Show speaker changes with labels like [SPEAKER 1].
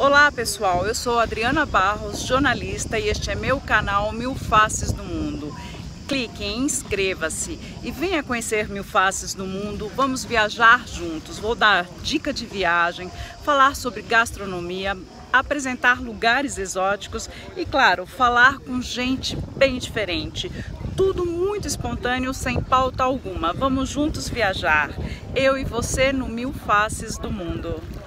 [SPEAKER 1] Olá pessoal, eu sou Adriana Barros, jornalista, e este é meu canal Mil Faces do Mundo. Clique em inscreva-se e venha conhecer Mil Faces do Mundo. Vamos viajar juntos, vou dar dica de viagem, falar sobre gastronomia, apresentar lugares exóticos e, claro, falar com gente bem diferente. Tudo muito espontâneo, sem pauta alguma. Vamos juntos viajar, eu e você no Mil Faces do Mundo.